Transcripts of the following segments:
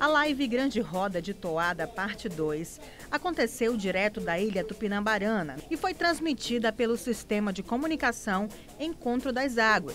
A live Grande Roda de Toada Parte 2 aconteceu direto da Ilha Tupinambarana e foi transmitida pelo sistema de comunicação Encontro das Águas.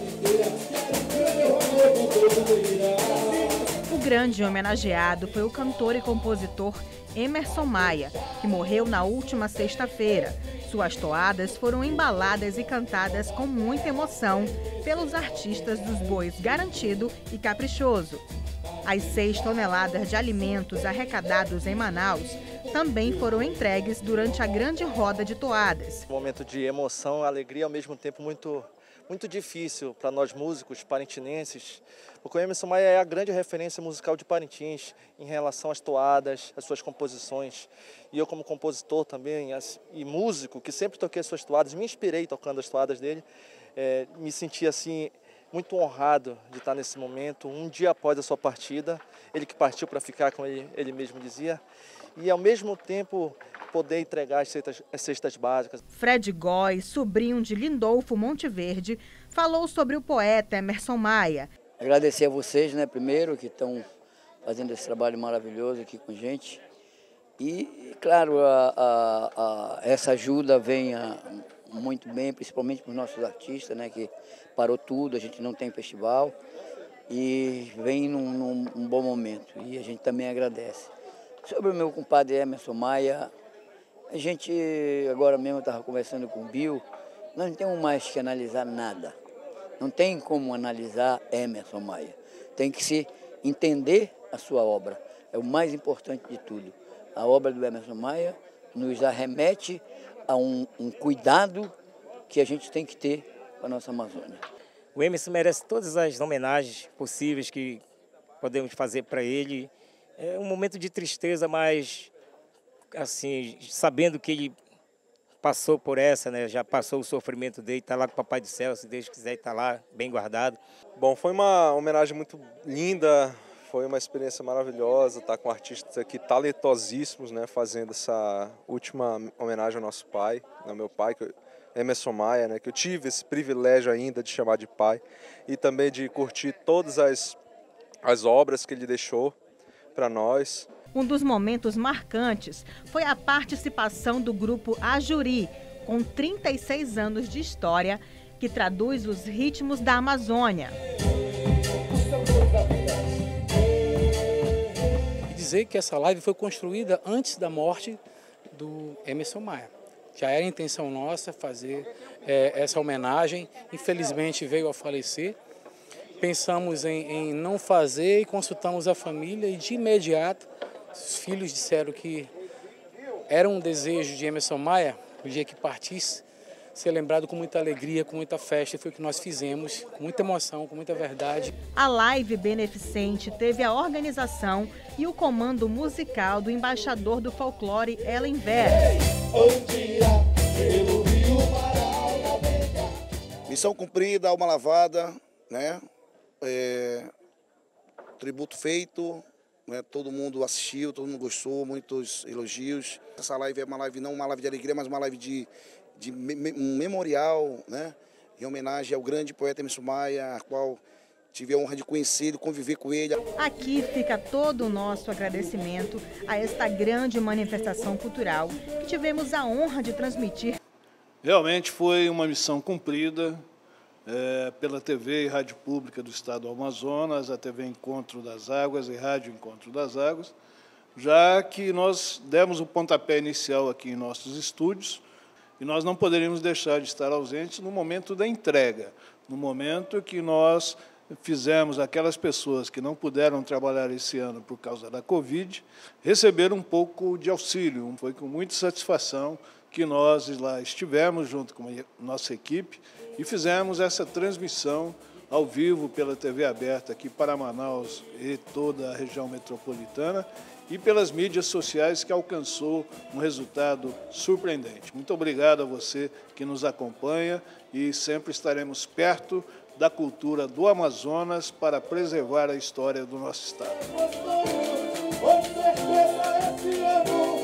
O grande homenageado foi o cantor e compositor Emerson Maia, que morreu na última sexta-feira. Suas toadas foram embaladas e cantadas com muita emoção pelos artistas dos bois Garantido e Caprichoso. As 6 toneladas de alimentos arrecadados em Manaus também foram entregues durante a grande roda de toadas. Um momento de emoção, alegria, ao mesmo tempo muito difícil para nós músicos parintinenses, porque o Emerson Maia é a grande referência musical de Parintins em relação às toadas, às suas composições. E eu, como compositor também e músico, que sempre toquei as suas toadas, me inspirei tocando as toadas dele, me senti assim muito honrado de estar nesse momento, um dia após a sua partida, ele que partiu para ficar, como ele mesmo dizia, e ao mesmo tempo poder entregar as cestas básicas. Fred Góes, sobrinho de Lindolfo Monteverde, falou sobre o poeta Emerson Maia. Agradecer a vocês, primeiro, que estão fazendo esse trabalho maravilhoso aqui com a gente. E, claro, essa ajuda vem muito bem, principalmente para os nossos artistas, que parou tudo, a gente não tem festival e vem num bom momento e a gente também agradece. Sobre o meu compadre Emerson Maia, a gente agora mesmo estava conversando com o Bill, nós não temos mais que analisar nada, não tem como analisar Emerson Maia, tem que se entender a sua obra, é o mais importante de tudo. A obra do Emerson Maia nos arremete a um cuidado que a gente tem que ter com a nossa Amazônia. O Emerson merece todas as homenagens possíveis que podemos fazer para ele. É um momento de tristeza, mas assim, sabendo que ele passou por essa, já passou o sofrimento dele, está lá com o Papai do Céu, se Deus quiser, está lá bem guardado. Bom, foi uma homenagem muito linda. Foi uma experiência maravilhosa estar com artistas aqui talentosíssimos, fazendo essa última homenagem ao nosso pai, ao meu pai, Emerson Maia, que eu tive esse privilégio ainda de chamar de pai e também de curtir todas as obras que ele deixou para nós. Um dos momentos marcantes foi a participação do grupo Ajuri, com 36 anos de história, que traduz os ritmos da Amazônia. Dizer que essa live foi construída antes da morte do Emerson Maia. Já era intenção nossa fazer essa homenagem, infelizmente veio a falecer. Pensamos em não fazer e consultamos a família e de imediato os filhos disseram que era um desejo de Emerson Maia, o dia que partisse, ser lembrado com muita alegria, com muita festa, e foi o que nós fizemos, com muita emoção, com muita verdade. A live beneficente teve a organização e o comando musical do embaixador do folclore, Ellen Vera. Missão cumprida, alma lavada, tributo feito, todo mundo assistiu, todo mundo gostou, muitos elogios. Essa live é uma live, não uma live de alegria, mas uma live de um memorial, em homenagem ao grande poeta Emerson Maia, a qual tive a honra de conhecer e conviver com ele. Aqui fica todo o nosso agradecimento a esta grande manifestação cultural que tivemos a honra de transmitir. Realmente foi uma missão cumprida pela TV e Rádio Pública do Estado do Amazonas, a TV Encontro das Águas e Rádio Encontro das Águas, já que nós demos o pontapé inicial aqui em nossos estúdios, e nós não poderíamos deixar de estar ausentes no momento da entrega, no momento que nós fizemos aquelas pessoas que não puderam trabalhar esse ano por causa da Covid, receber um pouco de auxílio. Foi com muita satisfação que nós lá estivemos junto com a nossa equipe e fizemos essa transmissão ao vivo pela TV aberta aqui para Manaus e toda a região metropolitana, e pelas mídias sociais, que alcançou um resultado surpreendente. Muito obrigado a você que nos acompanha e sempre estaremos perto da cultura do Amazonas para preservar a história do nosso estado.